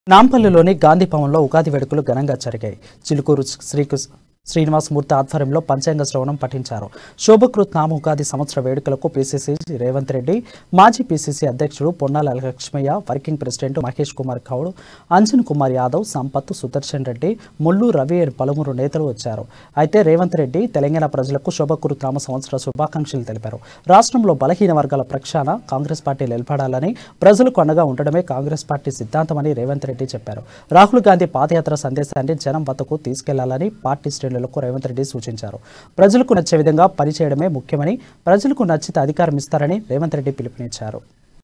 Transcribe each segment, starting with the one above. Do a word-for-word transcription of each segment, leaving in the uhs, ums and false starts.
నాంపల్లిలోని గాంధీ భవన్లో ఉగాది వేడుకలు ఘనంగా జరిగాయి. చిలుకూరు శ్రీకృష్ణ శ్రీనివాసమూర్తి ఆధ్వర్యంలో పంచాంగ శ్రవణం పఠించారు. శోభకృత్ నామ ఉగాది సంవత్సర వేడుకలకు పీసీసీ రేవంత్ రెడ్డి, మాజీ పీసీసీ అధ్యక్షుడు పొన్నాల లక్ష్మయ్య, వర్కింగ్ ప్రెసిడెంట్ మహేష్ కుమార్ గౌడ్, అంజన్ కుమార్ యాదవ్, సంపత్, సుదర్శన్ రెడ్డి, ముల్లు రవి పలువురు నేతలు వచ్చారు. అయితే రేవంత్ రెడ్డి తెలంగాణ ప్రజలకు శోభకృత్ నామ సంవత్సర శుభాకాంక్షలు తెలిపారు. రాష్ట్రంలో బలహీన వర్గాల ప్రక్షాళన కాంగ్రెస్ పార్టీ నిలబడాలని, ప్రజలకు అండగా ఉండడమే కాంగ్రెస్ పార్టీ సిద్ధాంతమని రేవంత్ రెడ్డి చెప్పారు. రాహుల్ గాంధీ పాదయాత్ర సందేశాన్ని జనం వద్దకు తీసుకెళ్లాలని పార్టీ శ్రేణులకు రేవంత్ రెడ్డి సూచించారు. ప్రజలకు నచ్చే విధంగా పనిచేయడమే ముఖ్యమని, ప్రజలకు నచ్చితే అధికారం ఇస్తారని రేవంత్ రెడ్డి పిలుపునిచ్చారు.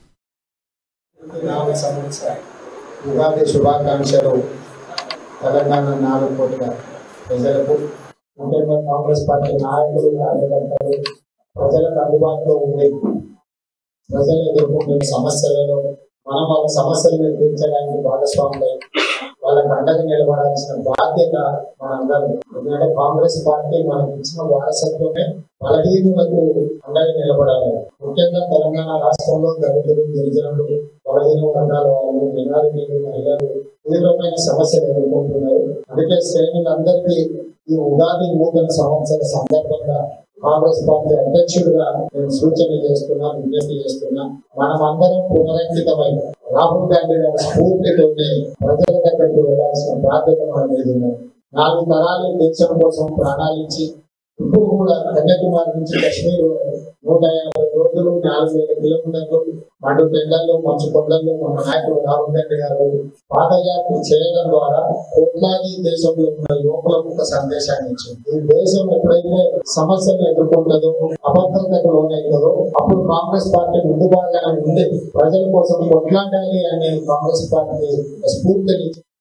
ఉగాది శుభాకాంక్షలు తెలంగాణ నాలుగు కోట్ల ప్రజలకు, ముఖ్యంగా కాంగ్రెస్ పార్టీ నాయకులు, కార్యకర్తలు ప్రజలకు అందుబాటులో ఉండి ప్రజలు ఎదుర్కొంటున్న సమస్యలలో మనం వాళ్ళ సమస్యలను తీర్చడానికి భాగస్వాములై వాళ్ళకి అండగా నిలబడాల్సిన బాధ్యత మనందరం. ఎందుకంటే కాంగ్రెస్ పార్టీ మనకు ఇచ్చిన వారసత్వమే బలహీనులకు అండగా నిలబడాలి. ముఖ్యంగా తెలంగాణ రాష్ట్రంలో దళితులు, గిరిజనులు, బలహీన వర్గాల వాళ్ళు, మైనారిటీలు, మహిళలు తీవ్రమైన సమస్యలు ఎదుర్కొంటున్నారు. అందుకే శ్రేణులందరికీ ఈ ఉగాది నూతన సంవత్సర సందర్భంగా కాంగ్రెస్ పార్టీ అధ్యక్షుడిగా నేను సూచన చేస్తున్నా, విజ్ఞప్తి చేస్తున్నా. మనం అందరం పునరంకితమై రాహుల్ గాంధీ గారి స్ఫూర్తితోనే ప్రజల దగ్గరకు వెళ్లాల్సిన బాధ్యత మన మీద ఉన్నది. నాలుగు తరాలు దేశం కోసం ప్రాణాలు ఇచ్చి ఇప్పుడు కూడా కన్యాకుమారి నుంచి కాశ్మీర్ నూట యాభై రోజులు నాలుగు వేల కిలోమీటర్లు మండు పెండల్లో, మంచు కొండల్లో మన నాయకుడు రాహుల్ గాంధీ గారు పాదయాత్ర చేయడం ద్వారా కోట్లాది దేశంలో ఉన్న యువకులకు ఒక సందేశాన్ని ఇచ్చింది. ఈ దేశం ఎప్పుడైతే సమస్యలు ఎదుర్కొంటుందో, అభద్రతకు లోనైతుందో అప్పుడు కాంగ్రెస్ పార్టీ ముందు బాగానే ఉండి ప్రజల కోసం కొట్లాడాలి అనే కాంగ్రెస్ పార్టీ స్ఫూర్తిని